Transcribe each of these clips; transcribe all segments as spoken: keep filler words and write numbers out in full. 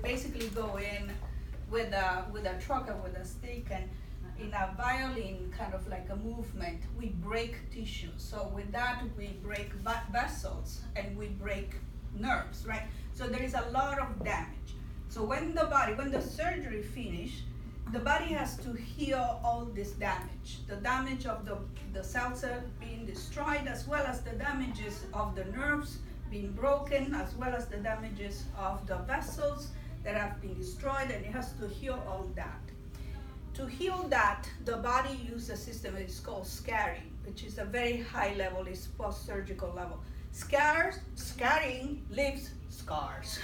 basically go in with a, with a truck or with a stick, and in a violin kind of like a movement, we break tissue. So with that, we break vessels and we break nerves, right? So there is a lot of damage. So when the body, when the surgery finished, the body has to heal all this damage. The damage of the, the cells being destroyed, as well as the damages of the nerves being broken, as well as the damages of the vessels that have been destroyed, and it has to heal all that. To heal that, the body uses a system that is called scarring, which is a very high level, it's post-surgical level. Scars, scarring leaves scars.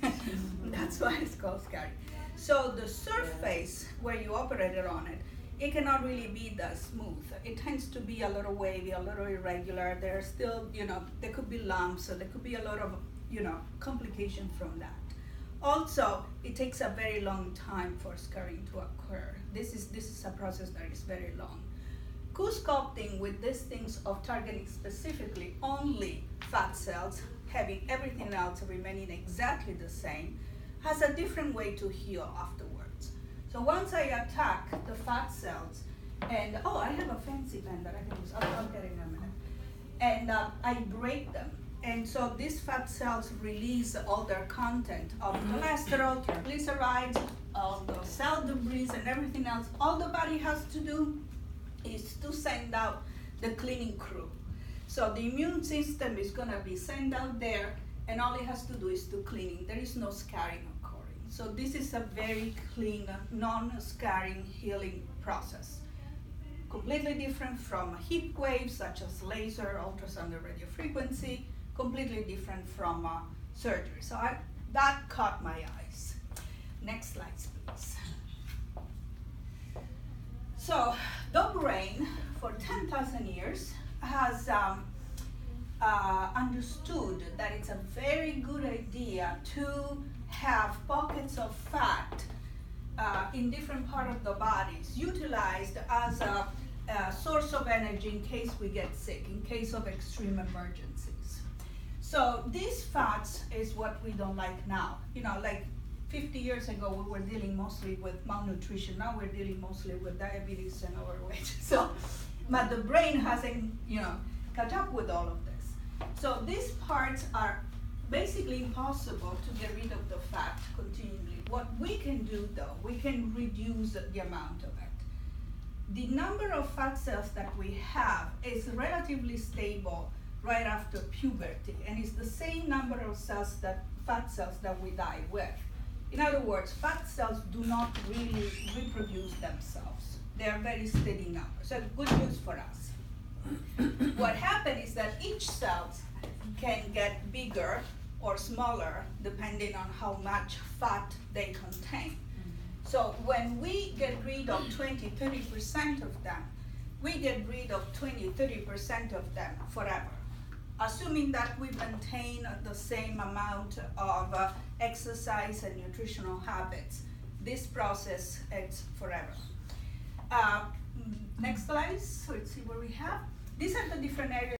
That's why it's called scarring. So the surface where you operated on it, it cannot really be that smooth. It tends to be a little wavy, a little irregular. There are still, you know, there could be lumps, so there could be a lot of, you know, complication from that. Also, it takes a very long time for scarring to occur. This is, this is a process that is very long. Q-sculpting with these things of targeting specifically only fat cells, having everything else remaining exactly the same, has a different way to heal afterwards. So once I attack the fat cells, and oh, I have a fancy pen that I can use, I'll, I'll get it in a minute. And uh, I break them. And so these fat cells release all their content of cholesterol, triglycerides, all the cell debris and everything else. All the body has to do is to send out the cleaning crew. So the immune system is gonna be sent out there, and all it has to do is to cleaning. There is no scarring occurring. So this is a very clean, non-scarring healing process. Completely different from heat waves such as laser, ultrasound, and radio frequency. Completely different from uh, surgery. So I, that caught my eyes. Next slide, please. So the brain, for ten thousand years, has um, uh, understood that it's a very good idea to have pockets of fat uh, in different parts of the bodies utilized as a, a source of energy in case we get sick, in case of extreme emergencies. So these fats is what we don't like now. You know, like fifty years ago, we were dealing mostly with malnutrition. Now we're dealing mostly with diabetes and overweight. So, but the brain hasn't, you know, caught up with all of this. So these parts are basically impossible to get rid of the fat continually. What we can do, though, we can reduce the amount of it. The number of fat cells that we have is relatively stable right after puberty, and it's the same number of cells that fat cells that we die with. In other words, fat cells do not really reproduce themselves. They are very steady numbers. So good news for us. What happens is that each cell can get bigger or smaller depending on how much fat they contain. So when we get rid of twenty, thirty percent of them, we get rid of twenty, thirty percent of them forever, assuming that we maintain the same amount of uh, exercise and nutritional habits. This process is forever. Uh, next slide, so let's see where we have. These are the different areas